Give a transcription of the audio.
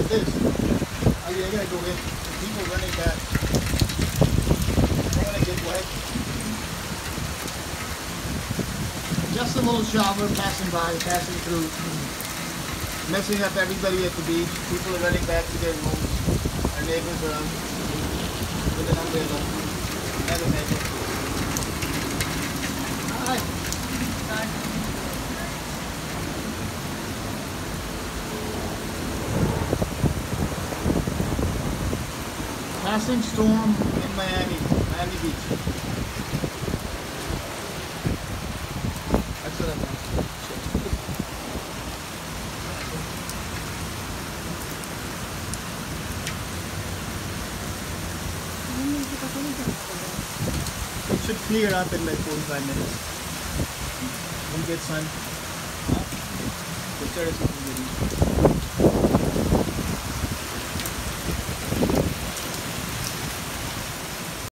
this. Oh yeah, I gotta go in. The people running back. They're gonna get wet. Just a little shower passing by, passing through. Messing up everybody at the beach. People are running back to their homes. Our neighbors are with an umbrella. Never measure. Hi. Hi. Passing storm in Miami Beach. That's what I'm on. It should clear up in like 45 minutes. We'll get sun. We'll start at 6:30.